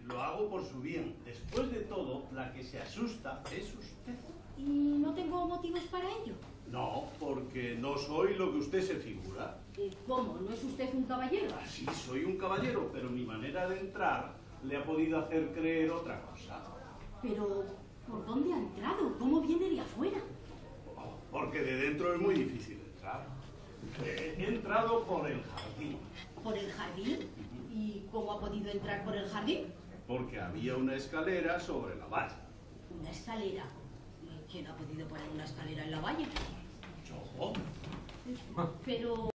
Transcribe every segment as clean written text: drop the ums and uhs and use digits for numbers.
Lo hago por su bien. Después de todo, la que se asusta es usted. ¿Y no tengo motivos para ello? No, porque no soy lo que usted se figura. ¿Cómo? ¿No es usted un caballero? Sí, soy un caballero, pero mi manera de entrar le ha podido hacer creer otra cosa. Pero, ¿por dónde ha entrado? ¿Cómo viene de afuera? Porque de dentro es muy difícil entrar. He entrado por el jardín. ¿Por el jardín? ¿Y cómo ha podido entrar por el jardín? Porque había una escalera sobre la valla. ¿Una escalera? ¿Y quién ha podido poner una escalera en la valla? Yo. Pero...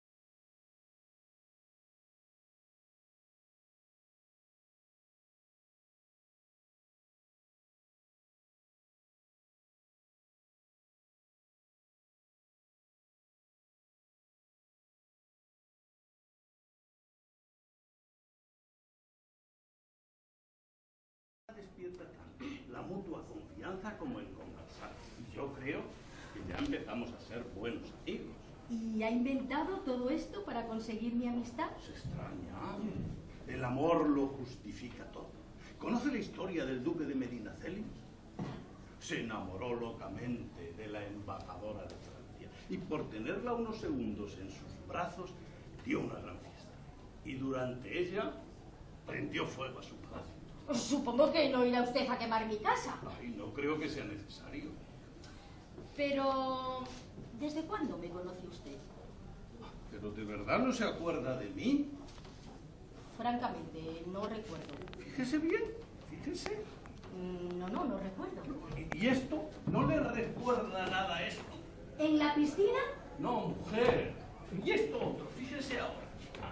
Despierta tanto la mutua confianza como el conversar. Y yo creo que ya empezamos a ser buenos amigos. ¿Y ha inventado todo esto para conseguir mi amistad? Se extraña. El amor lo justifica todo. ¿Conoce la historia del duque de Medinaceli? Se enamoró locamente de la embajadora de Francia y por tenerla unos segundos en sus brazos dio una gran fiesta. Y durante ella prendió fuego a su palacio. Supongo que no irá usted a quemar mi casa. Ay, no creo que sea necesario. Pero... ¿desde cuándo me conoce usted? ¿Pero de verdad no se acuerda de mí? Francamente, no recuerdo. Fíjese bien, fíjese. No recuerdo. ¿Y esto? ¿No le recuerda nada a esto? ¿En la piscina? No, mujer. ¿Y esto otro? Fíjese ahora.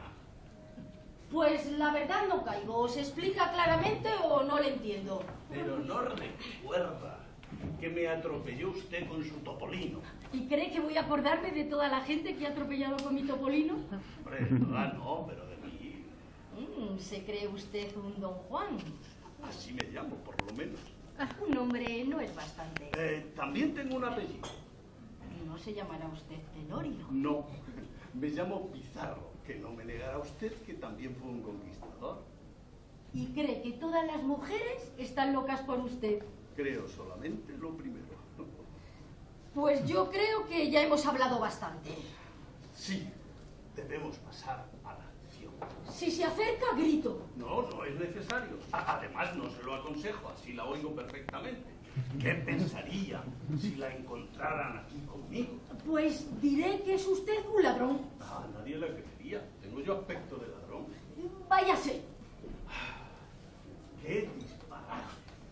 Pues la verdad no caigo. ¿Se explica claramente o no le entiendo? Pero no recuerda que me atropelló usted con su topolino. ¿Y cree que voy a acordarme de toda la gente que ha atropellado con mi topolino? Hombre, de verdad no, pero de mí. ¿Se cree usted un don Juan? Así me llamo, por lo menos. Un nombre no es bastante. También tengo un apellido. ¿No se llamará usted Tenorio? No, me llamo Pizarro, que no me negará usted que también fue un conquistador. ¿Y cree que todas las mujeres están locas por usted? Creo solamente lo primero. Pues yo creo que ya hemos hablado bastante. Sí, debemos pasar a la acción. Si se acerca, grito. No, no es necesario. Además, no se lo aconsejo, así la oigo perfectamente. ¿Qué pensaría si la encontraran aquí conmigo? Pues diré que es usted un ladrón. Nadie la creería. Tengo yo aspecto de ladrón. Váyase. ¡Qué disparate!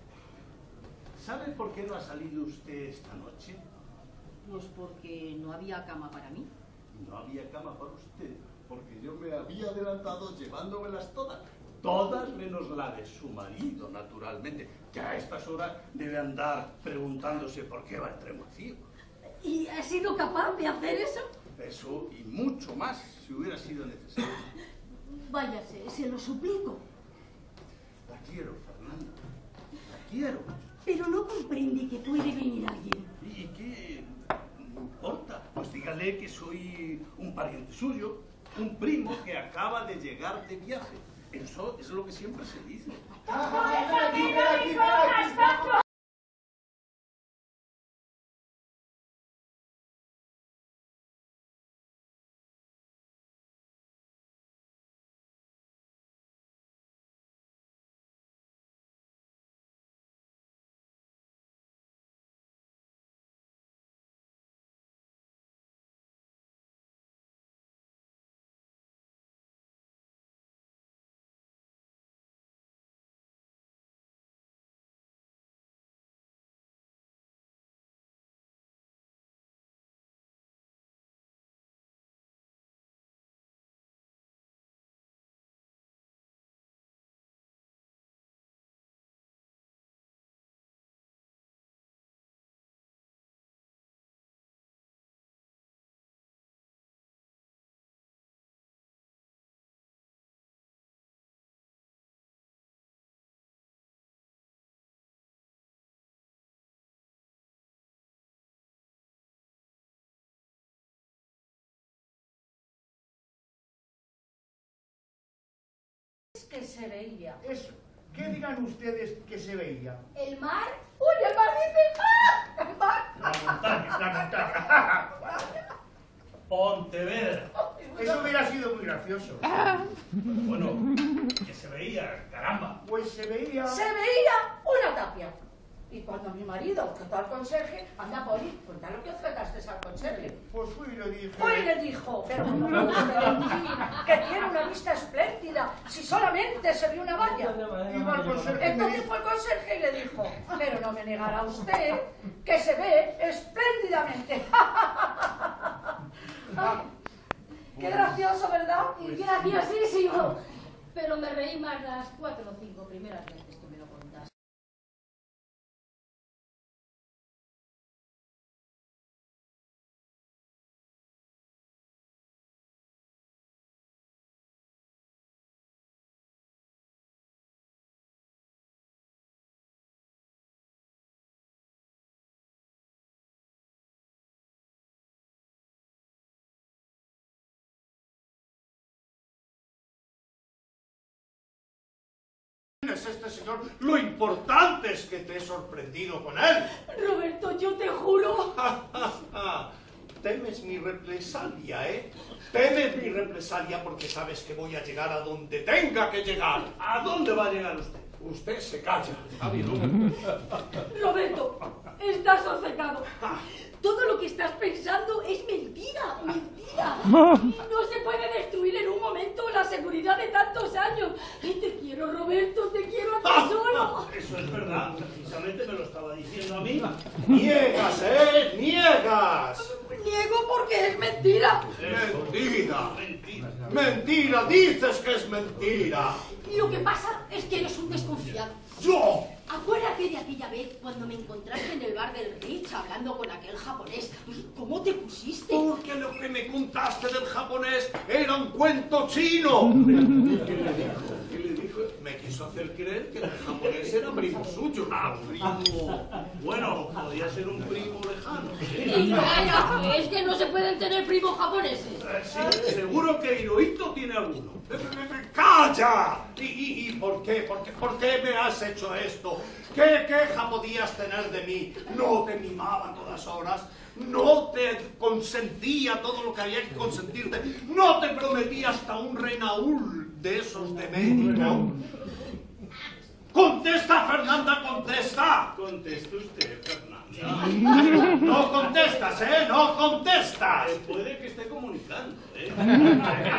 ¿Sabe por qué no ha salido usted esta noche? Pues porque no había cama para mí. No había cama para usted, porque yo me había adelantado llevándomelas todas. Todas menos la de su marido, naturalmente, que a estas horas debe andar preguntándose por qué va el tren vacío. ¿Y ha sido capaz de hacer eso? Eso y mucho más si hubiera sido necesario. Váyase, se lo suplico. La quiero, Fernanda. La quiero. Pero no comprende que puede venir alguien. ¿Y qué importa? Pues dígale que soy un pariente suyo, un primo que acaba de llegar de viaje. Eso es lo que siempre se dice. Que se veía. Eso, ¿Qué digan ustedes que se veía? ¿El mar? ¡Uy, el mar dice! ¡Ah! ¡El mar! La montaña. Pontevedra. Eso hubiera sido muy gracioso. Bueno, que se veía, caramba. Pues se veía... Se veía una tapia. Y cuando mi marido contó al conserje, anda, Poli, cuenta lo que ofretaste al conserje. Pues fui y le dije... Fue y le dijo, pero ¿cómo puede usted decir que tiene una vista espléndida si solamente se ve una valla? Iba al conserje y me Entonces dijo... fue el conserje y le dijo, pero no me negará usted que se ve espléndidamente. Ay, qué gracioso, ¿verdad? Y graciosísimo. Pero me reí más las 4 o 5 primeras veces que me lo contaste. Es este señor, lo importante es que te he sorprendido con él. Roberto, yo te juro. Temes mi represalia, ¿eh? Temes mi represalia porque sabes que voy a llegar a donde tenga que llegar. ¿A dónde va a llegar usted? Usted se calla. Roberto, estás sosegado. Todo lo que estás pensando es mentira, mentira. No se puede destruir en un momento la seguridad de tantos años. Te quiero, Roberto, te quiero a ti solo. Eso es verdad, precisamente me lo estaba diciendo a mí. Niegas, ¿eh? Niegas. Niego porque es mentira. Mentira. Mentira. Mentira, dices que es mentira. Lo que pasa es que eres un desconfiado. ¡Yo! Acuérdate de aquella vez cuando me encontraste en el bar del Ritz hablando con aquel japonés. ¿Cómo te pusiste? Porque lo que me contaste del japonés era un cuento chino. ¿Qué le dijo? Me quiso hacer creer que el japonés era primo suyo. Ah, primo. Bueno, podía ser un primo lejano. Y vaya, es que no se pueden tener primos japoneses. Sí, seguro que Hirohito tiene alguno. ¡Calla! ¿Y por qué? ¿Por qué me has hecho esto? ¿Qué queja podías tener de mí? No te mimaba a todas horas, no te consentía todo lo que había que consentirte, no te prometía hasta un renaúl de esos de médico. ¡Contesta, Fernanda, contesta! Conteste usted, Fernanda. No contestas, ¿eh? No contestas. Puede que esté comunicando, ¿eh?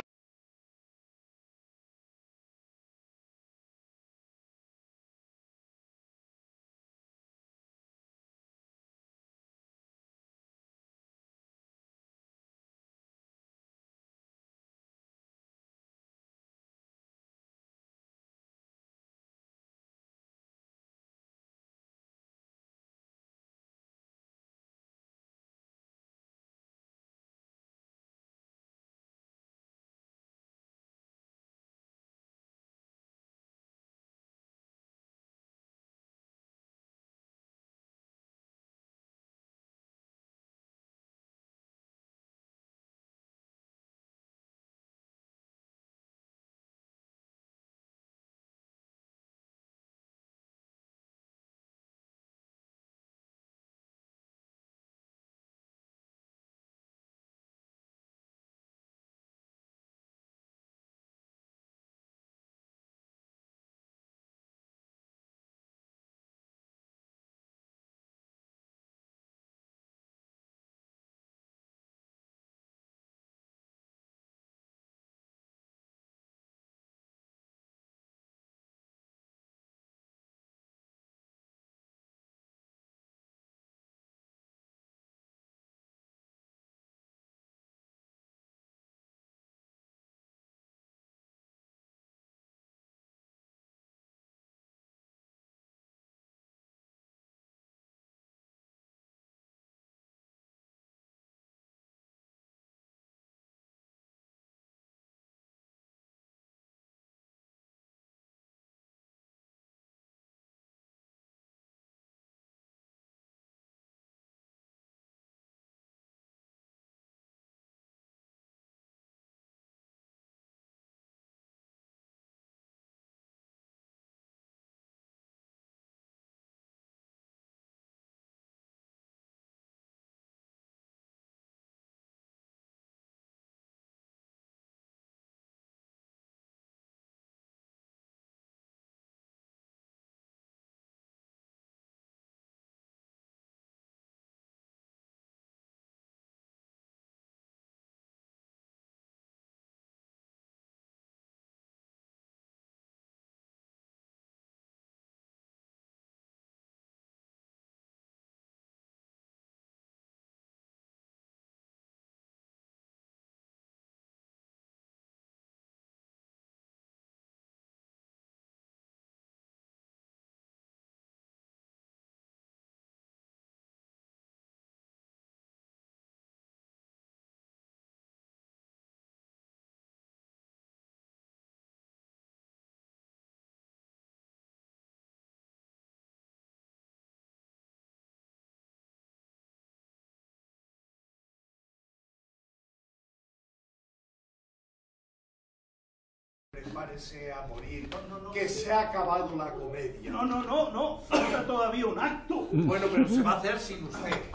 prepárese a morir, No. que se ha acabado la comedia. No, falta todavía un acto. Bueno, pero se va a hacer sin usted.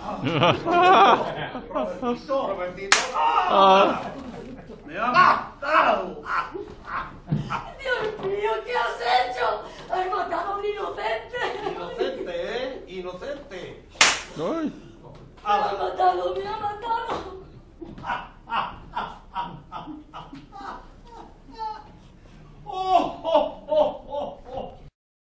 Robertito. ¡Me ha matado! Dios mío, ¿qué has hecho? Has matado a un inocente. Inocente, ¿eh? Inocente. Ay. Me ha matado, me ha matado. ¡Oh!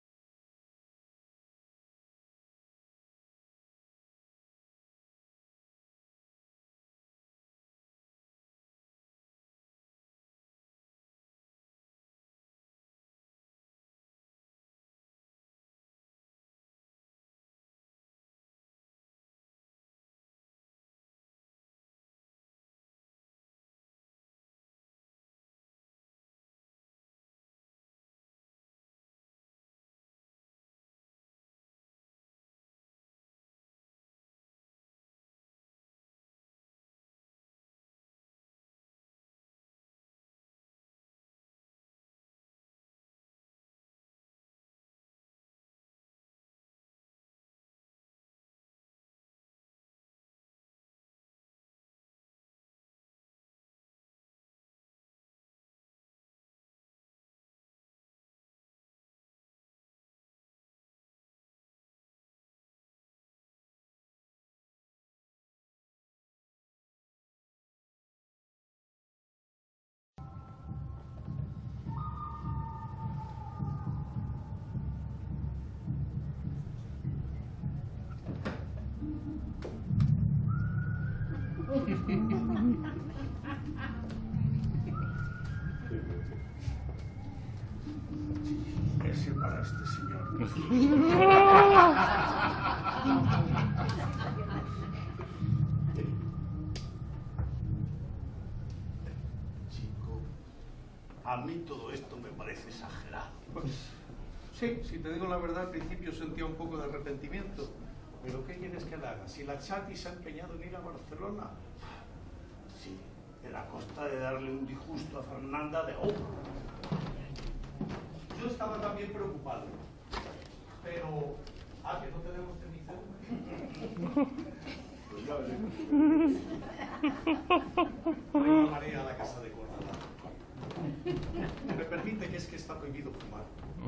Ese para este señor. Chico, a mí todo esto me parece exagerado. Pues sí, si te digo la verdad, al principio sentía un poco de arrepentimiento. Pero ¿qué quieres que le haga? Si la Chati se ha empeñado en ir a Barcelona. Sí, pero a costa de darle un disgusto a Fernanda de Ojo. Yo estaba también preocupado. Pero... Ah, que no tenemos ceniceros. Pues ya veremos. Me llamaré a la casa de Córdoba. Me permite, que es que está prohibido fumar.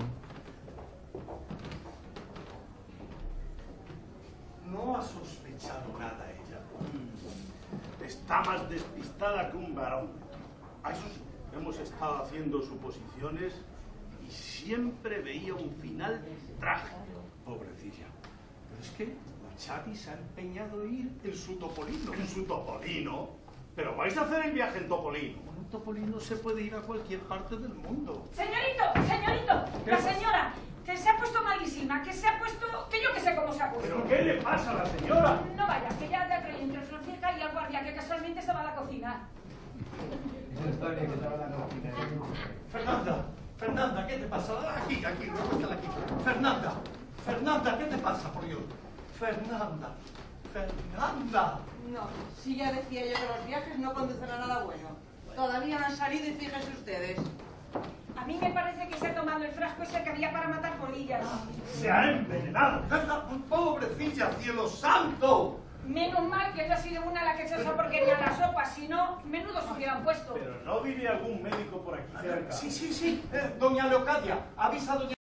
No ha sospechado nada ella. Está más despistada que un barómetro. A eso sí, hemos estado haciendo suposiciones y siempre veía un final trágico. Pobrecilla. Pero es que la Chati se ha empeñado en ir en su topolino. ¿En su topolino? ¿Pero vais a hacer el viaje en topolino? Con un topolino se puede ir a cualquier parte del mundo. Señorito, ¿Qué la pasa? señora, que se ha puesto malísima, que se ha puesto... que yo que sé cómo se ha puesto. ¿Pero qué le pasa a la señora? No vaya, que ya te traído entre Francisca y el guardia, que casualmente estaba en la cocina. Fernanda, ¿qué te pasa? Aquí, recógela aquí. Fernanda, ¿qué te pasa, por Dios? Fernanda. No, si ya decía yo que los viajes no conducen a nada bueno. Todavía no han salido y fíjense ustedes. A mí me parece que se ha tomado el frasco ese que había para matar polillas. ¡Se ha envenenado! ¡Pobrecilla, cielo santo! Menos mal que no ha sido una la que se esa porquería en la sopa, si no, menudo se hubieran puesto. Pero no vive algún médico por aquí cerca. Sí. Doña Leocadia, ha avisado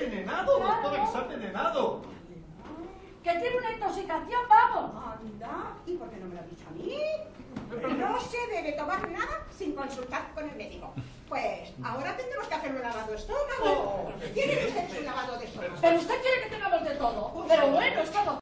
envenenado, Claro. doctora, que está envenenado. Que tiene una intoxicación, vamos. Anda, ¿y por qué no me lo ha dicho a mí? No se debe tomar nada sin consultar con el médico. Pues ahora tendremos que hacer un lavado de estómago. ¿Tiene usted un lavado de estómago? Pero usted quiere que tengamos de todo. Pero bueno, es que